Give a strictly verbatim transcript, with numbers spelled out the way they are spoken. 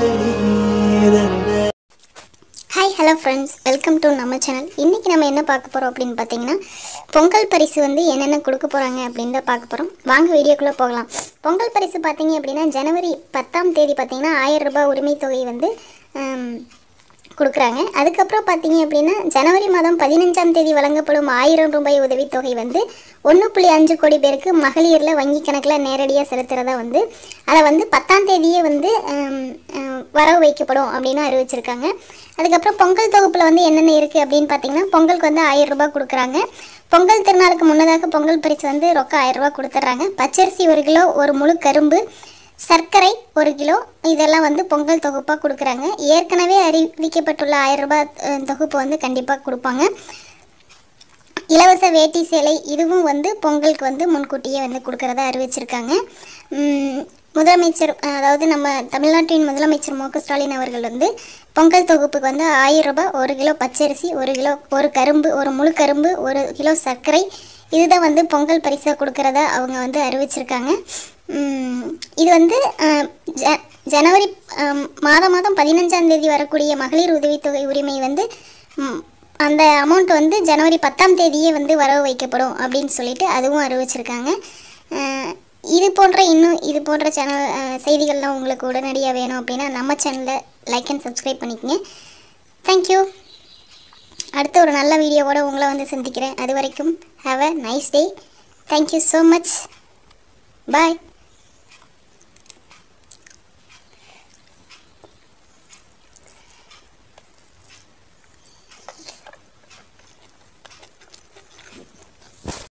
Hi hello friends, welcome to நம்ம channel. இன்றைக்கி நம்ம என்ன பார்க்க போகிறோம் அப்படின்னு பார்த்தீங்கன்னா, பொங்கல் பரிசு வந்து என்னென்ன கொடுக்க போகிறாங்க அப்படின்னு தான் பார்க்க போகிறோம். வாங்க வீடியோக்குள்ளே போகலாம். பொங்கல் பரிசு பார்த்தீங்க அப்படின்னா ஜனவரி பத்தாம் தேதி பார்த்தீங்கன்னா ஆயிரம் ரூபாய் உரிமை தொகை வந்து கொடுக்குறாங்க. அதுக்கப்புறம் பார்த்தீங்க அப்படின்னா ஜனவரி மாதம் பதினஞ்சாம் தேதி வழங்கப்படும் ஆயிரம் ரூபாய் உதவித்தொகை வந்து ஒன்று புள்ளி அஞ்சு கோடி பேருக்கு மகளிரில் வங்கி கணக்கில் நேரடியாக செலுத்துகிறதா வந்து அதை வந்து பத்தாம் தேதியே வந்து வரவு வைக்கப்படும் அப்படின்னு அறிவிச்சிருக்காங்க. அதுக்கப்புறம் பொங்கல் தொகுப்பில் வந்து என்னென்ன இருக்குது அப்படின்னு பார்த்தீங்கன்னா, பொங்கலுக்கு வந்து ஆயிரம் ரூபாய் கொடுக்குறாங்க. பொங்கல் திருநாளுக்கு முன்னதாக பொங்கல் பரிசு வந்து ரொக்க ஆயிரம் ரூபாய் கொடுத்துட்றாங்க. பச்சரிசி ஒரு கிலோ, ஒரு முழு கரும்பு, சர்க்கரை ஒரு கிலோ, இதெல்லாம் வந்து பொங்கல் தொகுப்பாக கொடுக்குறாங்க. ஏற்கனவே அறிவிக்கப்பட்டுள்ள ஆயிரம் ரூபாய் தொகுப்பு வந்து கண்டிப்பாக கொடுப்பாங்க. இலவச வேட்டி சேலை இதுவும் வந்து பொங்கலுக்கு வந்து முன்கூட்டியே வந்து கொடுக்குறதா அறிவிச்சிருக்காங்க. முதலமைச்சர், அதாவது நம்ம தமிழ்நாட்டின் முதலமைச்சர் மு க ஸ்டாலின் அவர்கள் வந்து பொங்கல் தொகுப்புக்கு வந்து ஆயிரம் ரூபாய், ஒரு கிலோ பச்சரிசி, ஒரு கிலோ ஒரு கரும்பு, ஒரு முழு கரும்பு, ஒரு கிலோ சர்க்கரை, இதுதான் வந்து பொங்கல் பரிசாக கொடுக்குறதா அவங்க வந்து அறிவிச்சிருக்காங்க. இது வந்து ஜ ஜனவரி மாதம் மாதம் பதினஞ்சாம் தேதி வரக்கூடிய மகளிர் உதவித்தொகை உரிமை வந்து அந்த அமௌண்ட் வந்து ஜனவரி பத்தாம் தேதியே வந்து வரவு வைக்கப்படும் அப்படின்னு சொல்லிட்டு அதுவும் அறிவிச்சிருக்காங்க. இது போன்ற இன்னும் இது போன்ற சேனல் செய்திகள்லாம் உங்களுக்கு உடனடியாக வேணும் அப்படின்னா நம்ம சேனலை லைக் அண்ட் சப்ஸ்கிரைப் பண்ணிக்கங்க. தேங்க்யூ. அடுத்த ஒரு நல்ல வீடியோவோடு உங்களை வந்து சந்திக்கிறேன். அது வரைக்கும் have a nice day. Thank you so much. Bye.